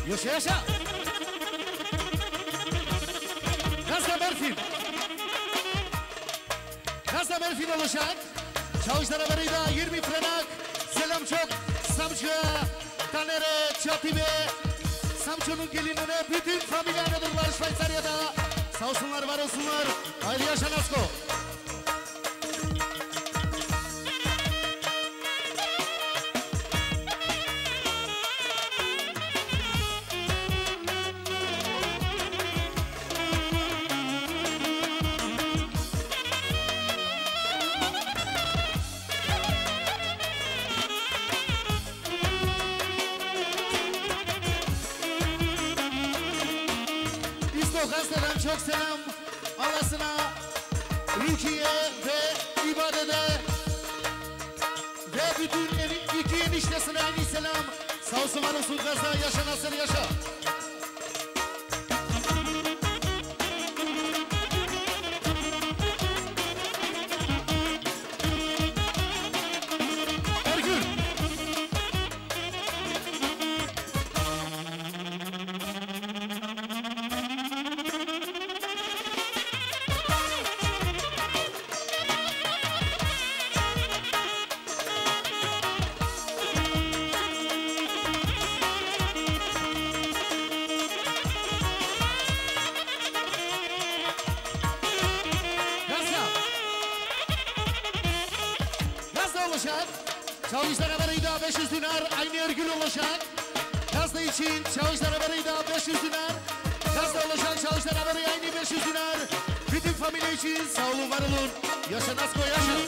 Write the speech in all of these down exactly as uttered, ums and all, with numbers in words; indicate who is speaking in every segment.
Speaker 1: Yaşa yaşa. Gazla Merfin. Gazla Merfin olacak. Çavuşlara varıyla yirmi frenak. Selam çok. Samçı'ya, Taner'e, Çatibe. Samçı'nın gelinine bütün familyanadırlar Şvaycarya'da. Sağ olsunlar, var olsunlar. Haydi yaşa Nasko. Gazeteden çok selam Alasına, Rukiye ve İbade'de ve bütün iki eniştesine aynı selam. Sağ olsun var olsun Gazda, yaşa Nasır yaşa. Çavuşlara varıyla beş yüz dinar aynı örgül olacak. Gazda için çavuşlara varıyla beş yüz dinar. Gazda olacak çavuşlara varıyla aynı beş yüz dinar. Bütün familya için sağ olun, var olun. Yaşa Nasko yaşa.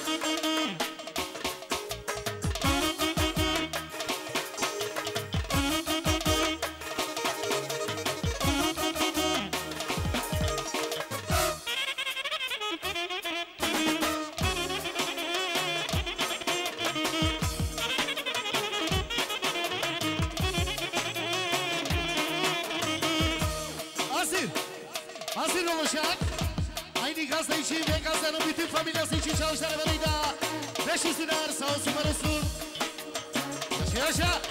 Speaker 1: Hazır olacak. Aynı Gazda için ve Gazda'nın bütün familyası için çalışanlar varıyla beş yüz dinar sağ olsun, var olsun. Yaşa yaşa.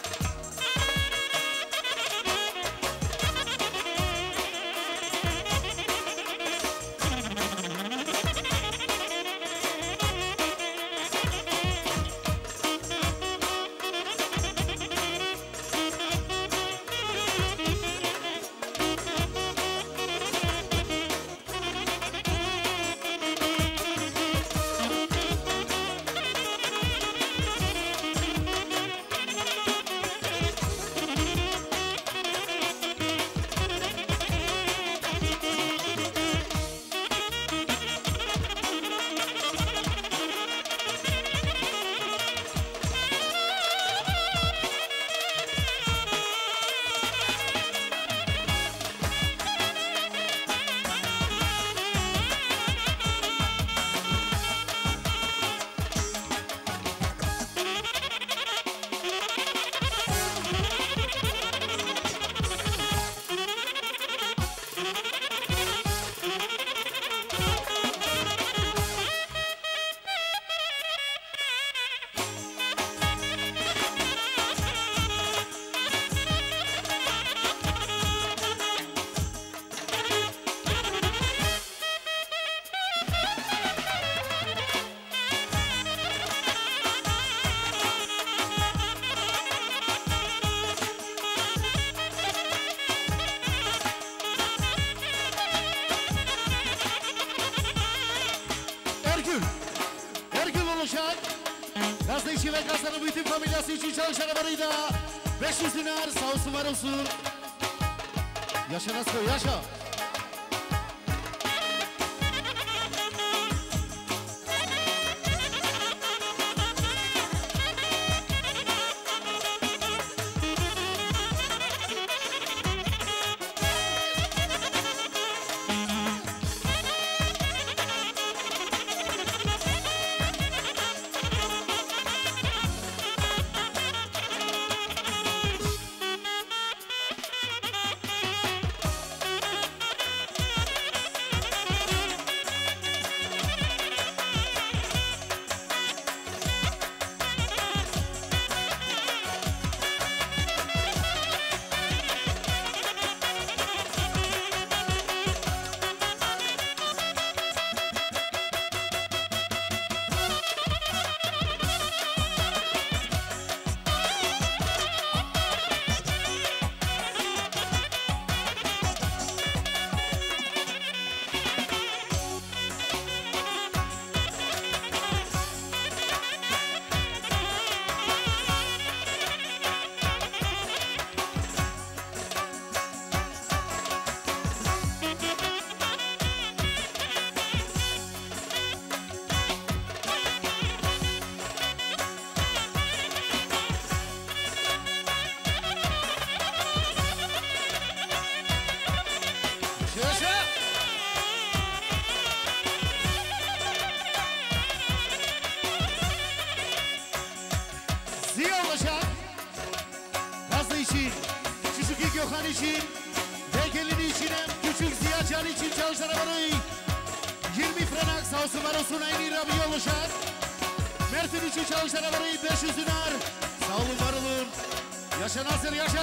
Speaker 1: Gazda için ve Gazda'nın bütün familyası için çalışan varıyla beş yüz dinar sağ olsun, var olsun. Yaşa Nasko yaşa. Uşak Gazlı için Çocuk Gökhan için ve gelini için küçük Ziya Can için çalışan arabayı yirmi franak sağ olsun var olsun aynı Rabi Uşak Mersin için çalışan arabayı beş yüz dinar sağ olun var olun yaşa Nasır yaşa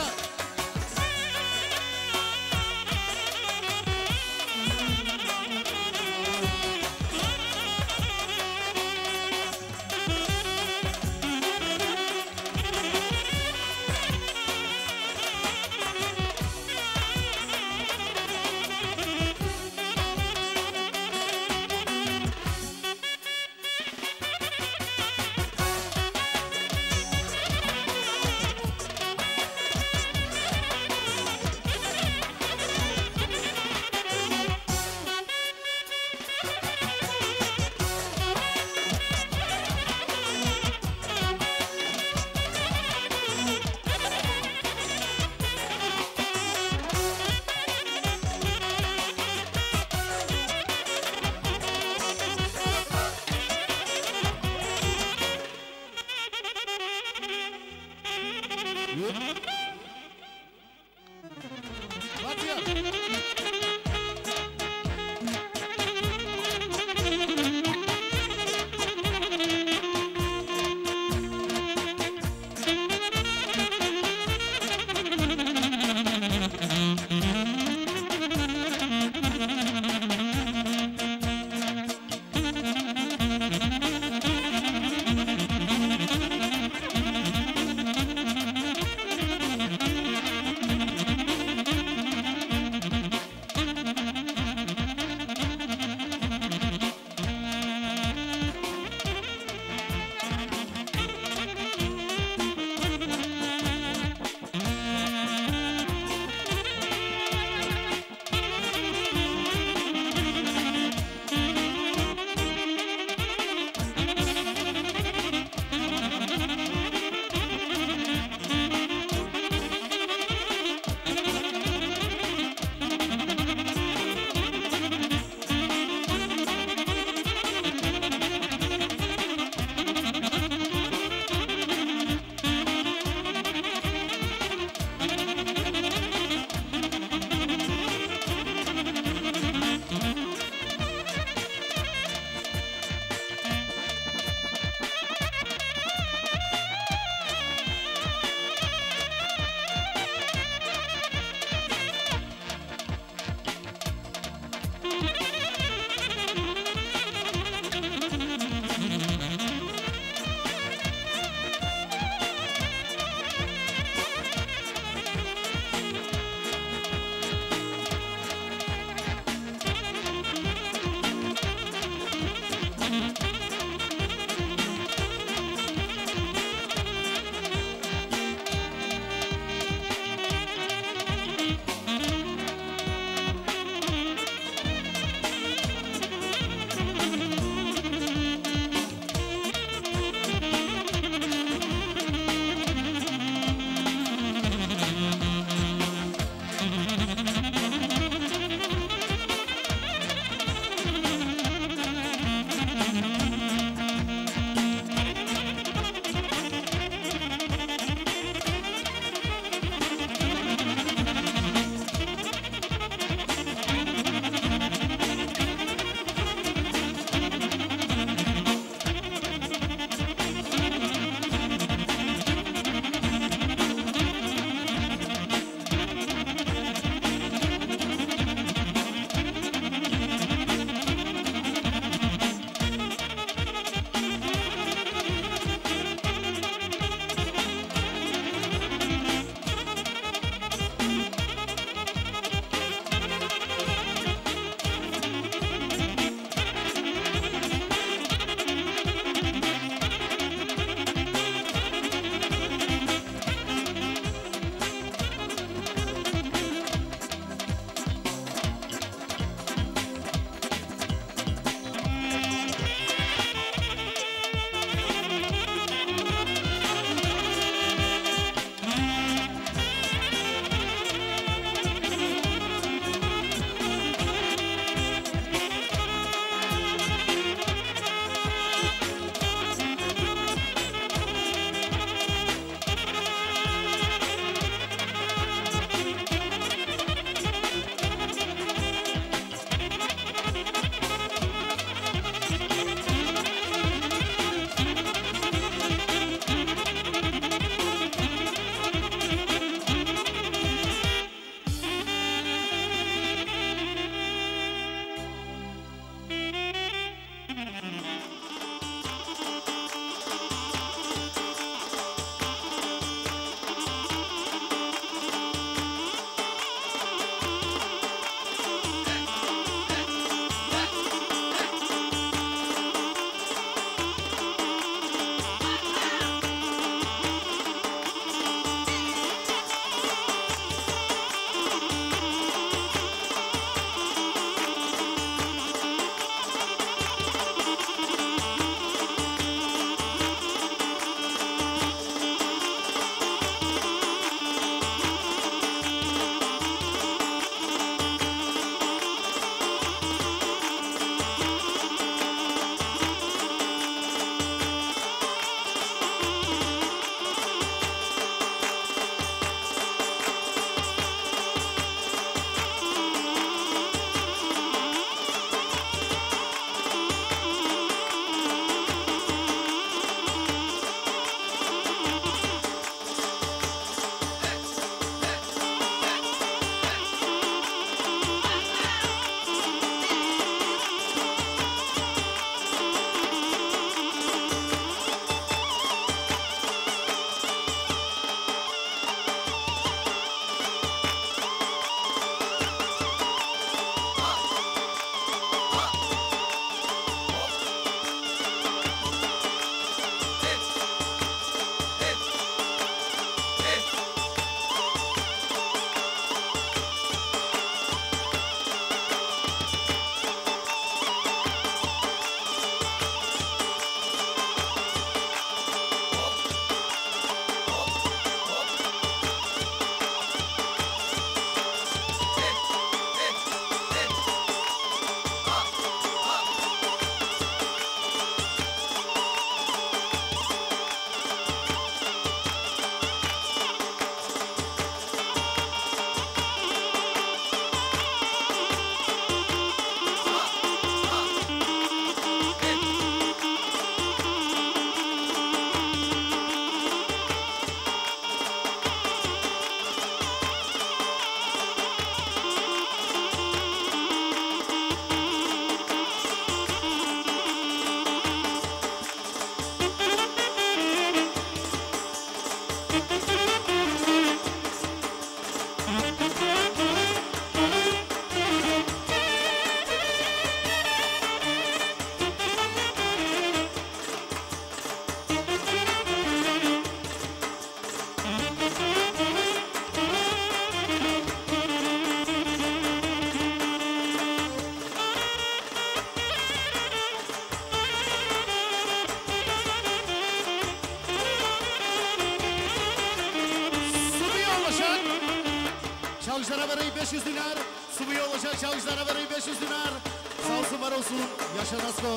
Speaker 1: Çavuşlara vereyim beş yüz dinar. Suyu olacak çavuşlara vereyim beş yüz dinar. Sağ olsun var olsun. Yaşa Nasko.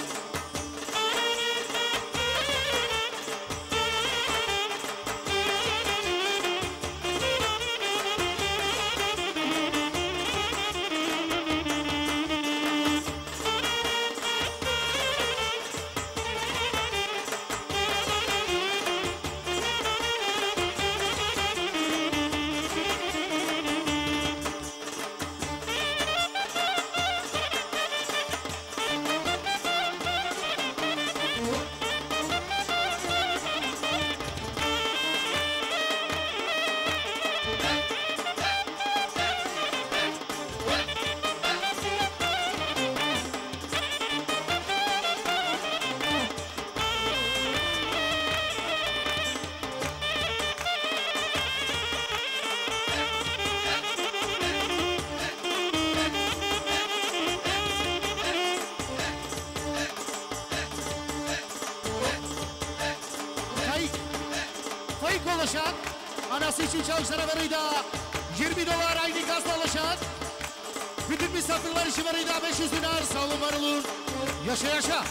Speaker 1: Olacak. Anası için çavuşlara veriydi. yirmi dolar aynı gazla olacak. Bütün misafirler için veriydi beş yüz dinar. Sağ olun var olun. Yaşa yaşa.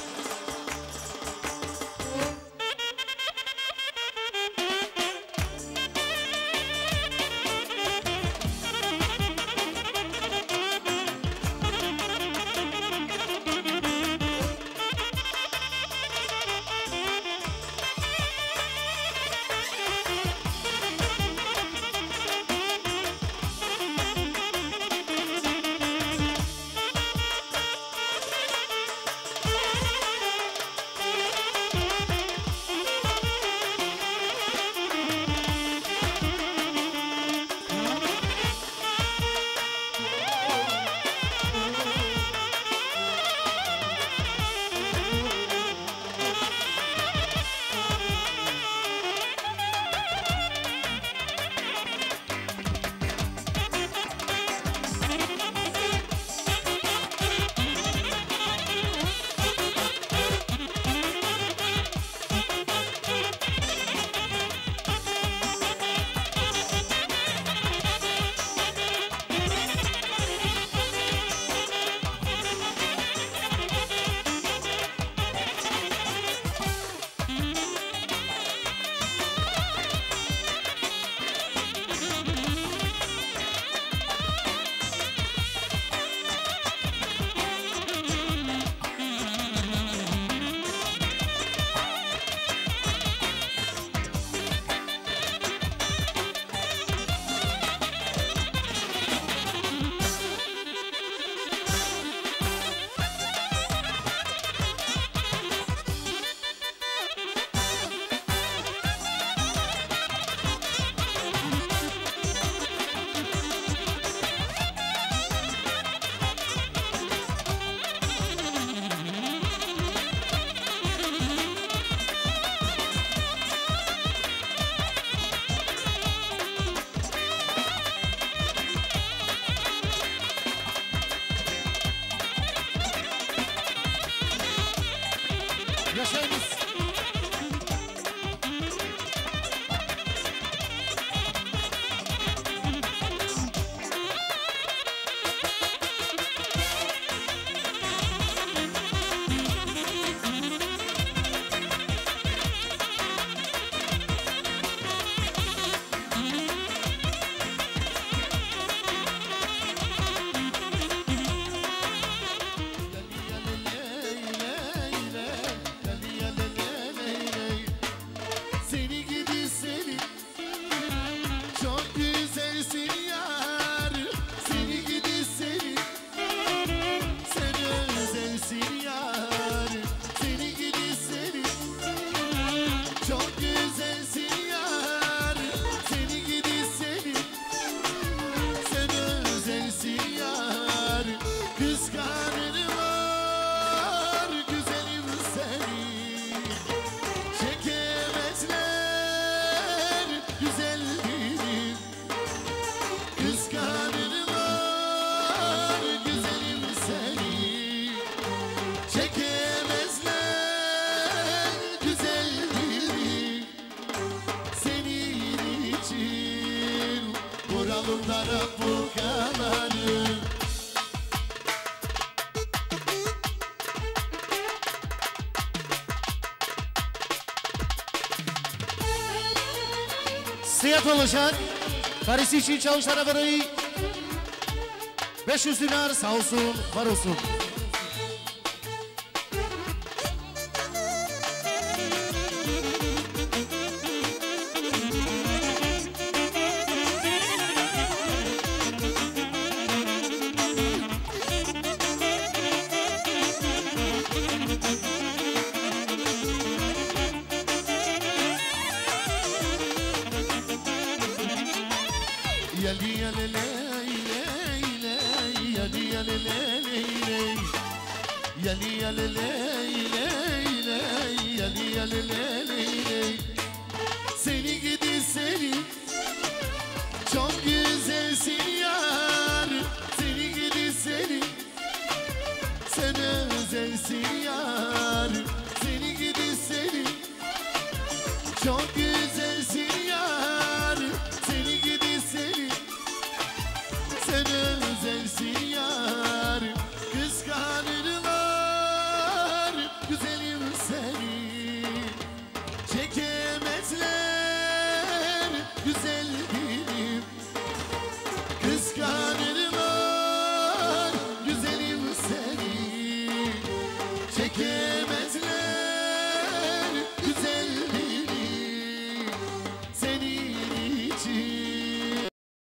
Speaker 1: yolunda bu kadarı. Siyah olacak. Karısı için çavuşlara vereyim. beş yüz dinar sağ olsun, var olsun. Yali yali ley ley ley, yali yali ley ley, yali yali ley ley ley, yali yali ley ley. Seni gidi seni, çok güzelsin yar. Seni gidi seni, sen özelsin yar. Seni gidi seni, çok güzelsin yar. Seni gidi seni, sen özelsin yar. Kıskanırlar güzelim seni, çekemezler güzel dilim. Kıskanırlar güzelim seni, çekemezler